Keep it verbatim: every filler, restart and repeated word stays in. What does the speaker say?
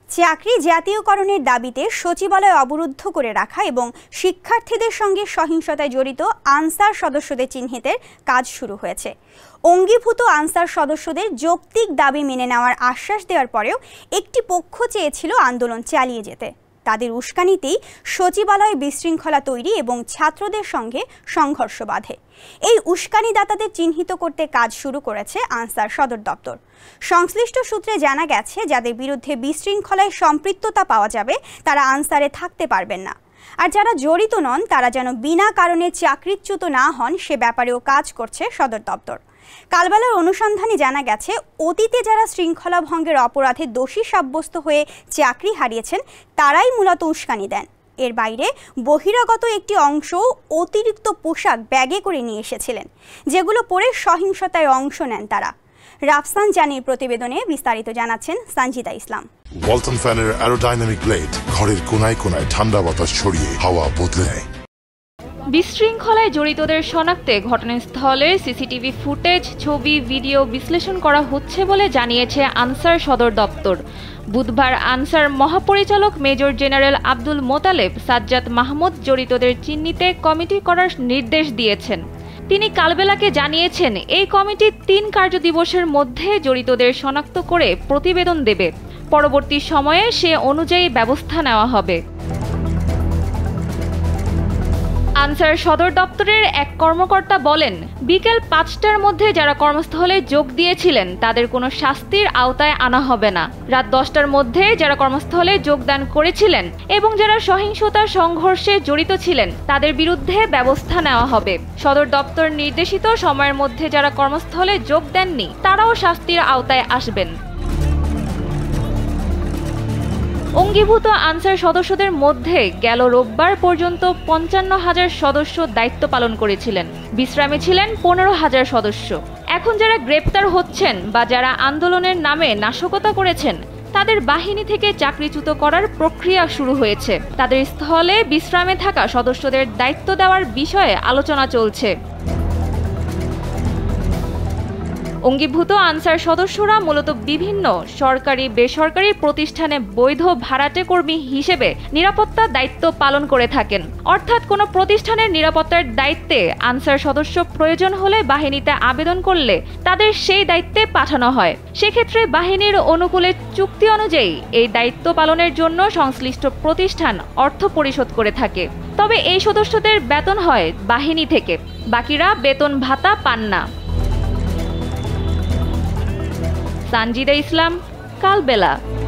চাকরি জাতীয়করণের দাবিতে সচিবালয় অবরুদ্ধ করে রাখা এবং শিক্ষার্থীদের সঙ্গে সহিংসতায় জড়িত আনসার সদস্যদের চিহ্নিতের কাজ শুরু হয়েছে। অঙ্গীভূত আনসার সদস্যদের যৌক্তিক দাবি মেনে নেওয়ার আশ্বাস দেওয়ার পরেও একটি পক্ষ চেয়েছিল আন্দোলন চালিয়ে যেতে। তাদের উস্কানিতেই সচিবালয়ে বিশৃঙ্খলা তৈরি এবং ছাত্রদের সঙ্গে সংঘর্ষ বাধে। এই উস্কানিদাতাদের চিহ্নিত করতে কাজ শুরু করেছে আনসার সদর দপ্তর। সংশ্লিষ্ট সূত্রে জানা গেছে, যাদের বিরুদ্ধে বিশৃঙ্খলায় সম্পৃক্ততা পাওয়া যাবে তারা আনসারে থাকতে পারবেন না, আর যারা জড়িত নন তারা যেন বিনা কারণে চাকরিচ্যুত না হন সে ব্যাপারেও কাজ করছে সদর দপ্তর। কালবেলার অনুসন্ধানে জানা গেছে, অতীতে যারা শৃঙ্খলা ভঙ্গের অপরাধে দোষী সাব্যস্ত হয়ে চাকরি হারিয়েছেন তারাই মূলত উস্কানি দেন। এর বাইরে বহিরাগত একটি অংশ অতিরিক্ত পোশাক ব্যাগে করে নিয়ে এসেছিলেন, যেগুলো পরে সহিংসতায় অংশ নেন তারা। রাফসান জানির প্রতিবেদনে বিস্তারিত জানাচ্ছেন সঞ্জিদা ইসলাম। ওয়ালটন ফ্যানের অ্যারোডাইনামিক ব্লেড ঘরের কোনায় কোনায় ঠান্ডা বাতাস ছড়িয়ে হাওয়া বদলে নেয়। বিশৃঙ্খলায় জড়িতদের শনাক্তে ঘটনাস্থলে সিসিটিভি ফুটেজ, ছবি, ভিডিও বিশ্লেষণ করা হচ্ছে বলে জানিয়েছে আনসার সদর দপ্তর। বুধবার আনসার মহাপরিচালক মেজর জেনারেল আব্দুল মোতালেব সাজ্জাদ মাহমুদ জড়িতদের চিহ্নিতে কমিটি করার নির্দেশ দিয়েছেন। তিনি কালবেলাকে জানিয়েছেন, এই কমিটি তিন কার্যদিবসের মধ্যে জড়িতদের শনাক্ত করে প্রতিবেদন দেবে। পরবর্তী সময়ে সে অনুযায়ী ব্যবস্থা নেওয়া হবে। আনসার সদর দপ্তরের এক কর্মকর্তা বলেন, বিকেল পাঁচটার মধ্যে যারা কর্মস্থলে যোগ দিয়েছিলেন তাদের কোনো শাস্তির আওতায় আনা হবে না। রাত দশটার মধ্যে যারা কর্মস্থলে যোগদান করেছিলেন এবং যারা সহিংসতার সংঘর্ষে জড়িত ছিলেন তাদের বিরুদ্ধে ব্যবস্থা নেওয়া হবে। সদর দপ্তর নির্দেশিত সময়ের মধ্যে যারা কর্মস্থলে যোগ দেননি তারাও শাস্তির আওতায় আসবেন। অঙ্গীভূত আনসার সদস্যদের মধ্যে গেল রোববার পর্যন্ত পঞ্চান্ন হাজার সদস্য দায়িত্ব পালন করেছিলেন। বিশ্রামে ছিলেন পনেরো হাজার সদস্য। এখন যারা গ্রেপ্তার হচ্ছেন বা যারা আন্দোলনের নামে নাশকতা করেছেন তাদের বাহিনী থেকে চাকরিচ্যুত করার প্রক্রিয়া শুরু হয়েছে। তাদের স্থলে বিশ্রামে থাকা সদস্যদের দায়িত্ব দেওয়ার বিষয়ে আলোচনা চলছে। অঙ্গীভূত আনসার সদস্যরা মূলত বিভিন্ন সরকারি বেসরকারি প্রতিষ্ঠানে বৈধ ভাড়াটে কর্মী হিসেবে নিরাপত্তা দায়িত্ব পালন করে থাকেন। অর্থাৎ কোনো প্রতিষ্ঠানের নিরাপত্তার দায়িত্বে আনসার সদস্য প্রয়োজন হলে বাহিনীতে আবেদন করলে তাদের সেই দায়িত্বে পাঠানো হয়। সেক্ষেত্রে বাহিনীর অনুকূলে চুক্তি অনুযায়ী এই দায়িত্ব পালনের জন্য সংশ্লিষ্ট প্রতিষ্ঠান অর্থ পরিশোধ করে থাকে। তবে এই সদস্যদের বেতন হয় বাহিনী থেকে, বাকিরা বেতন ভাতা পান না। সঞ্জিদা ইসলাম, কালবেলা।